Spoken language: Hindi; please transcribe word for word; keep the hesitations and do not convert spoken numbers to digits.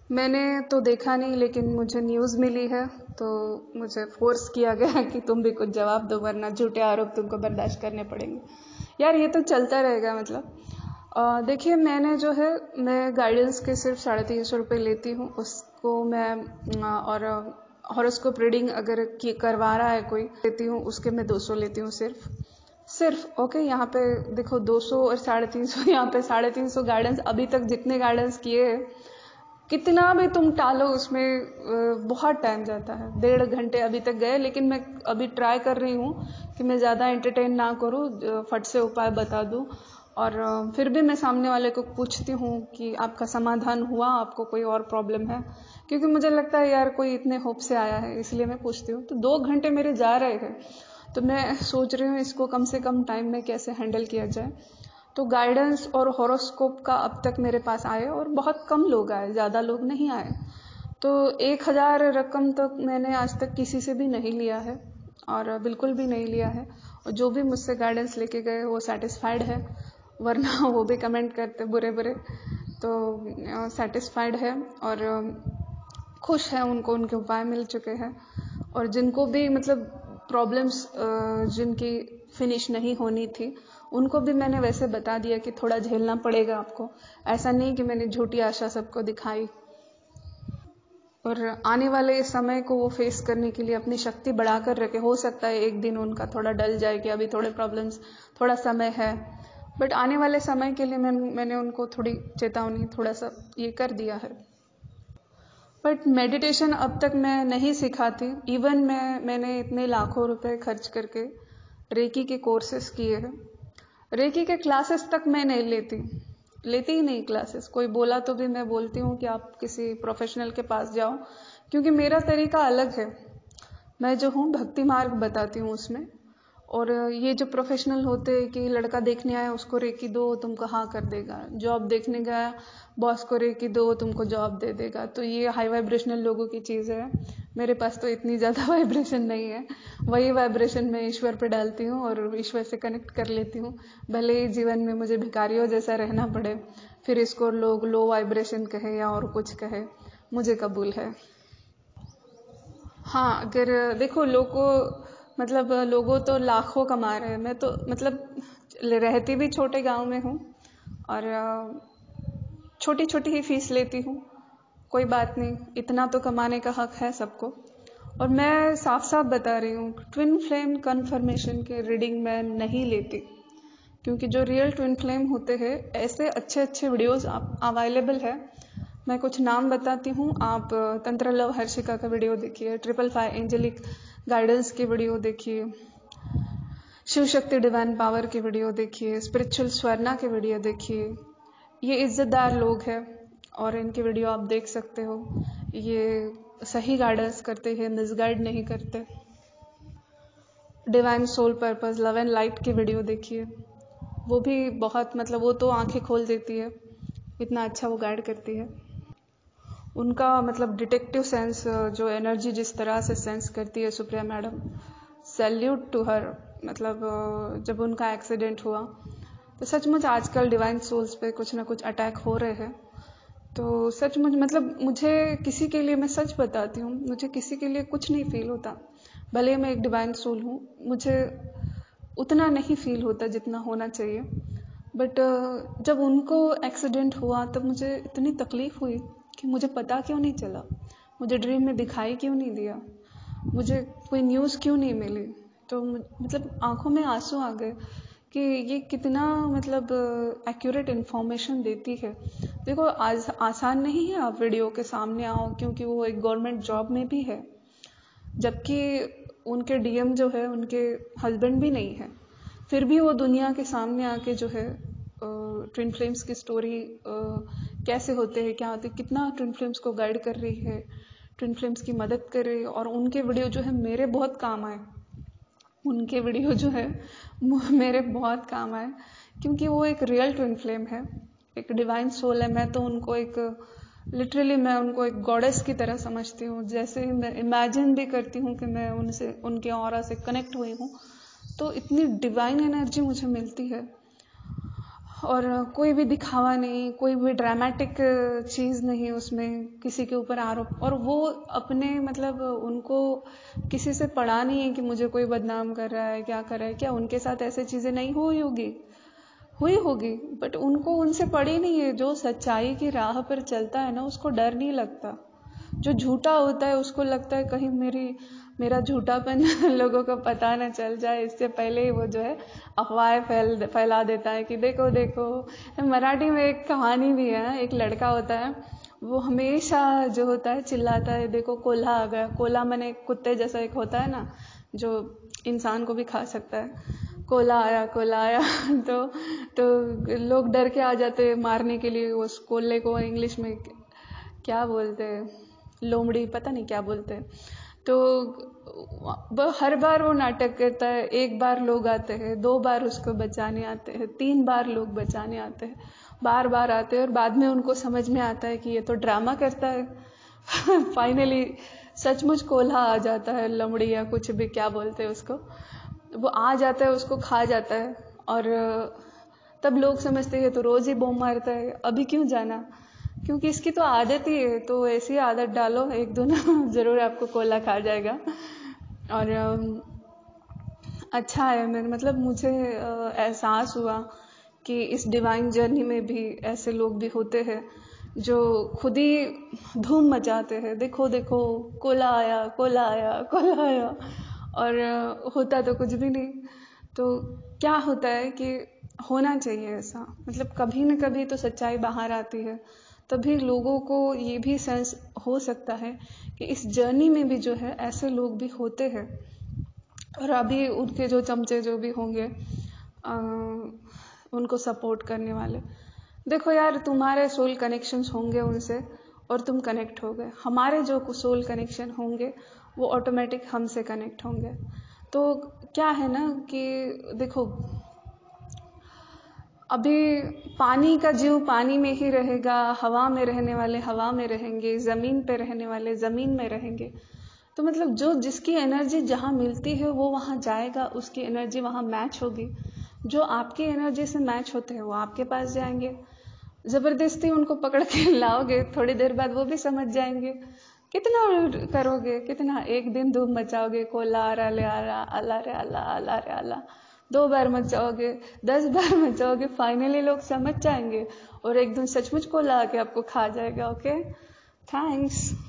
मैंने तो देखा नहीं, लेकिन मुझे न्यूज़ मिली है, तो मुझे फोर्स किया गया कि तुम भी कुछ जवाब दो, वरना झूठे आरोप तुमको बर्दाश्त करने पड़ेंगे। यार ये तो चलता रहेगा। मतलब अ, देखिए, मैंने जो है मैं गाइडेंस के सिर्फ साढ़े तीन सौ रुपये लेती हूँ। उसको मैं अ, और हॉरोस्कोप रीडिंग अगर की करवा रहा है कोई लेती हूँ, उसके मैं दो सौ लेती हूँ सिर्फ सिर्फ ओके। यहाँ पे देखो, दो सौ और साढ़े तीन सौ, यहाँ पे साढ़े तीन सौ गाइडेंस। अभी तक जितने गाइडेंस किए हैं, कितना भी तुम टालो उसमें अ, बहुत टाइम जाता है। डेढ़ घंटे अभी तक गए, लेकिन मैं अभी ट्राई कर रही हूँ कि मैं ज़्यादा एंटरटेन ना करूँ, अ, फट से उपाय बता दूँ। और अ, फिर भी मैं सामने वाले को पूछती हूँ कि आपका समाधान हुआ, आपको कोई और प्रॉब्लम है, क्योंकि मुझे लगता है यार कोई इतने होप से आया है, इसलिए मैं पूछती हूँ। तो दो घंटे मेरे जा रहे हैं, तो मैं सोच रही हूँ इसको कम से कम टाइम में कैसे हैंडल किया जाए। तो गाइडेंस और हॉरोस्कोप का अब तक मेरे पास आए, और बहुत कम लोग आए, ज़्यादा लोग नहीं आए। तो एक हज़ार रकम तक मैंने आज तक किसी से भी नहीं लिया है, और बिल्कुल भी नहीं लिया है। और जो भी मुझसे गाइडेंस लेके गए वो सेटिस्फाइड है, वरना वो भी कमेंट करते बुरे बुरे। तो सेटिस्फाइड है और खुश है, उनको उनके उपाय मिल चुके हैं। और जिनको भी मतलब प्रॉब्लम्स जिनकी फिनिश नहीं होनी थी, उनको भी मैंने वैसे बता दिया कि थोड़ा झेलना पड़ेगा आपको। ऐसा नहीं कि मैंने झूठी आशा सबको दिखाई। और आने वाले समय को वो फेस करने के लिए अपनी शक्ति बढ़ाकर रखे। हो सकता है एक दिन उनका थोड़ा डल जाए कि अभी थोड़े प्रॉब्लम्स, थोड़ा समय है, बट आने वाले समय के लिए मैं, मैंने उनको थोड़ी चेतावनी, थोड़ा सा ये कर दिया है। बट मेडिटेशन अब तक मैं नहीं सिखाती। इवन मैं मैंने इतने लाखों रुपए खर्च करके रेकी के कोर्सेज किए हैं, रेकी के क्लासेस तक मैं नहीं लेती लेती ही नहीं क्लासेस। कोई बोला तो भी मैं बोलती हूँ कि आप किसी प्रोफेशनल के पास जाओ, क्योंकि मेरा तरीका अलग है। मैं जो हूँ भक्ति मार्ग बताती हूँ उसमें। और ये जो प्रोफेशनल होते हैं कि लड़का देखने आया उसको रेकी दो, तुमको हाँ कर देगा, जॉब देखने गया बॉस को रेकी दो, तुमको जॉब दे देगा, तो ये हाई वाइब्रेशनल लोगों की चीज़ है। मेरे पास तो इतनी ज़्यादा वाइब्रेशन नहीं है। वही वाइब्रेशन मैं ईश्वर पे डालती हूँ और ईश्वर से कनेक्ट कर लेती हूँ। भले ही जीवन में मुझे भिखारियों जैसा रहना पड़े, फिर इसको लोग लो वाइब्रेशन कहे या और कुछ कहे, मुझे कबूल है। हाँ, अगर देखो लोगों मतलब लोगों तो लाखों कमा रहे हैं, मैं तो मतलब रहती भी छोटे गांव में हूँ, और छोटी छोटी ही फीस लेती हूँ। कोई बात नहीं, इतना तो कमाने का हक है सबको। और मैं साफ साफ बता रही हूँ, ट्विन फ्लेम कन्फर्मेशन के रीडिंग मैं नहीं लेती, क्योंकि जो रियल ट्विन फ्लेम होते हैं, ऐसे अच्छे अच्छे वीडियोस आप अवेलेबल है। मैं कुछ नाम बताती हूँ, आप तंत्र लव हर्षिका का वीडियो देखिए, ट्रिपल फाइव एंजेलिक गाइडेंस की वीडियो देखिए, शिव शक्ति डिवाइन पावर की वीडियो देखिए, स्पिरिचुअल स्वर्णा की वीडियो देखिए। ये इज्जतदार लोग हैं और इनकी वीडियो आप देख सकते हो। ये सही गाइडेंस करते हैं, मिसगाइड नहीं करते। Divine soul purpose love and light की वीडियो देखिए, वो भी बहुत मतलब वो तो आंखें खोल देती है, इतना अच्छा वो गाइड करती है। उनका मतलब डिटेक्टिव सेंस, जो एनर्जी जिस तरह से सेंस करती है Supriya madam, salute to her. मतलब जब उनका एक्सीडेंट हुआ तो सचमुच आजकल डिवाइन सोल्स पे कुछ ना कुछ अटैक हो रहे हैं। तो सचमुच मतलब मुझे किसी के लिए, मैं सच बताती हूँ, मुझे किसी के लिए कुछ नहीं फील होता। भले मैं एक डिवाइन सोल हूँ, मुझे उतना नहीं फील होता जितना होना चाहिए। बट जब उनको एक्सीडेंट हुआ तब मुझे इतनी तकलीफ हुई कि मुझे पता क्यों नहीं चला, मुझे ड्रीम में दिखाई क्यों नहीं दिया, मुझे कोई न्यूज़ क्यों नहीं मिली। तो मतलब आंखों में आंसू आ गए कि ये कितना मतलब एक्यूरेट इन्फॉर्मेशन देती है। देखो आज आसान नहीं है आप वीडियो के सामने आओ, क्योंकि वो एक गवर्नमेंट जॉब में भी है, जबकि उनके डीएम जो है उनके हस्बैंड भी नहीं है, फिर भी वो दुनिया के सामने आके जो है ट्विन फ्लेम्स की स्टोरी कैसे होते हैं, क्या होते हैं, कितना ट्विन फ्लेम्स को गाइड कर रही है, ट्विन फ्लेम्स की मदद कर रही है। और उनके वीडियो जो है मेरे बहुत काम आए, उनके वीडियो जो है मेरे बहुत काम आए, क्योंकि वो एक रियल ट्विन फ्लेम है, एक डिवाइन सोल है। मैं तो उनको एक लिटरली मैं उनको एक गॉडेस की तरह समझती हूँ। जैसे ही मैं इमेजिन भी करती हूँ कि मैं उनसे, उनके ऑरा से कनेक्ट हुई हूँ, तो इतनी डिवाइन एनर्जी मुझे मिलती है। और कोई भी दिखावा नहीं, कोई भी ड्रामेटिक चीज़ नहीं उसमें, किसी के ऊपर आरोप। और वो अपने मतलब उनको किसी से पड़ा नहीं है कि मुझे कोई बदनाम कर रहा है, क्या कर रहा है। क्या उनके साथ ऐसे चीज़ें नहीं हुई होगी? हुई होगी, बट उनको उनसे पड़ी नहीं है। जो सच्चाई की राह पर चलता है ना, उसको डर नहीं लगता। जो झूठा होता है उसको लगता है कहीं मेरी मेरा झूठापन लोगों को पता न चल जाए, इससे पहले ही वो जो है अफवाहें फैल फैला देता है कि देखो देखो। मराठी में एक कहानी भी है, एक लड़का होता है, वो हमेशा जो होता है चिल्लाता है, देखो कोल्हा आ गया। कोल्हा मैंने कुत्ते जैसा एक होता है ना, जो इंसान को भी खा सकता है। कोल्हा आया, कोल्हा आया तो तो लोग डर के आ जाते हैं मारने के लिए। उस कोल्हे को इंग्लिश में क्या बोलते हैं, लोमड़ी, पता नहीं क्या बोलते हैं। तो हर बार वो नाटक करता है। एक बार लोग आते हैं, दो बार उसको बचाने आते हैं, तीन बार लोग बचाने आते हैं, बार बार आते हैं, और बाद में उनको समझ में आता है कि ये तो ड्रामा करता है। फाइनली सचमुच कोल्हा आ जाता है, लमड़ी या कुछ भी क्या बोलते हैं उसको, वो आ जाता है, उसको खा जाता है। और तब लोग समझते हैं तो रोज ही बम मारता है, अभी क्यों जाना, क्योंकि इसकी तो आदत ही है। तो ऐसी आदत डालो, एक दो ना जरूर आपको कोल्हा खा जाएगा। और अच्छा है, मेरे मतलब मुझे एहसास हुआ कि इस डिवाइन जर्नी में भी ऐसे लोग भी होते हैं जो खुद ही धूम मचाते हैं, देखो देखो कोल्हा आया, कोल्हा आया, कोल्हा आया, और होता तो कुछ भी नहीं। तो क्या होता है कि होना चाहिए ऐसा, मतलब कभी न कभी तो सच्चाई बाहर आती है, तभी लोगों को ये भी सेंस हो सकता है कि इस जर्नी में भी जो है ऐसे लोग भी होते हैं। और अभी उनके जो चमचे जो भी होंगे आ, उनको सपोर्ट करने वाले, देखो यार तुम्हारे सोल कनेक्शंस होंगे उनसे और तुम कनेक्ट हो गए। हमारे जो सोल कनेक्शन होंगे वो ऑटोमेटिक हमसे कनेक्ट होंगे। तो क्या है ना कि देखो, अभी पानी का जीव पानी में ही रहेगा, हवा में रहने वाले हवा में रहेंगे, ज़मीन पे रहने वाले ज़मीन में रहेंगे। तो मतलब जो जिसकी एनर्जी जहाँ मिलती है वो वहाँ जाएगा, उसकी एनर्जी वहाँ मैच होगी। जो आपकी एनर्जी से मैच होते हैं वो आपके पास जाएंगे। ज़बरदस्ती उनको पकड़ के लाओगे, थोड़ी देर बाद वो भी समझ जाएंगे। कितना करोगे, कितना एक दिन धूम मचाओगे, कोल्हा आ रहा ले आ रहा, अल्लाह रे अल्लाह, अल्लाह रे अल्लाह, दो बार मचाओगे, दस बार मचाओगे, फाइनली लोग समझ जाएंगे और एक दिन सचमुच कोल्हा आके आपको खा जाएगा। Okay, thanks.